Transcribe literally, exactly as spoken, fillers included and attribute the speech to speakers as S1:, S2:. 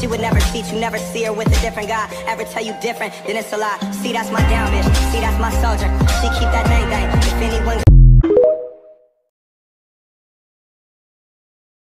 S1: She would never cheat, you never see her with a different guy. Ever tell you different, then it's a lie. See, that's my down bitch, see, that's my soldier. She keep that thing thing. If anyone